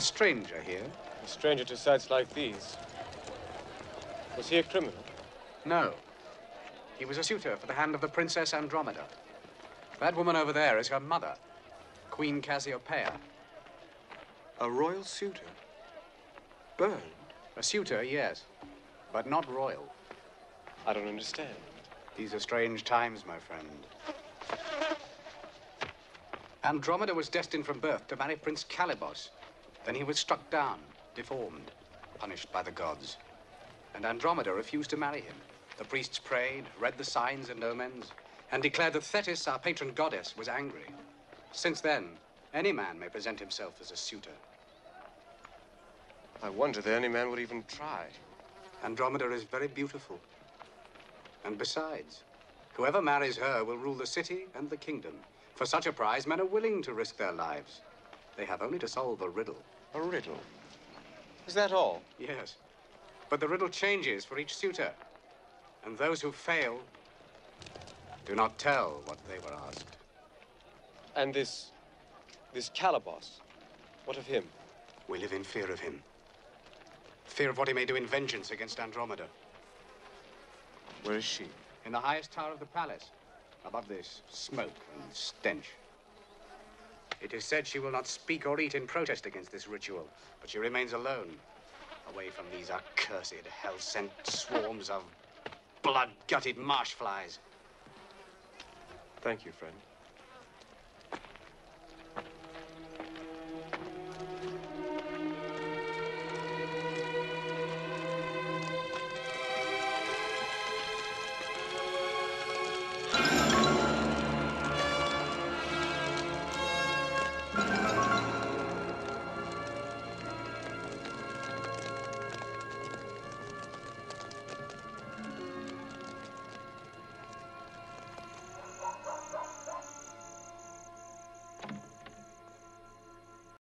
stranger here? A stranger to sights like these. Was he a criminal? No. He was a suitor for the hand of the Princess Andromeda. That woman over there is her mother, Queen Cassiopeia. A royal suitor? Burned? A suitor, yes, but not royal. I don't understand. These are strange times, my friend. Andromeda was destined from birth to marry Prince Calibos. Then he was struck down, deformed, punished by the gods. And Andromeda refused to marry him. The priests prayed, read the signs and omens, and declared that Thetis, our patron goddess, was angry. Since then, any man may present himself as a suitor. I wonder that any man would even try. Andromeda is very beautiful. And besides, whoever marries her will rule the city and the kingdom. For such a prize, men are willing to risk their lives. They have only to solve a riddle. A riddle? Is that all? Yes. But the riddle changes for each suitor. And those who fail do not tell what they were asked. And this Calibos, what of him? We live in fear of him. Fear of what he may do in vengeance against Andromeda. Where is she? In the highest tower of the palace, above this smoke and stench. It is said she will not speak or eat in protest against this ritual, but she remains alone, away from these accursed, hell-sent swarms of blood-gutted marsh flies. Thank you, friend.